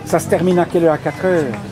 Ça se termine à quelle heure? À 4 heures?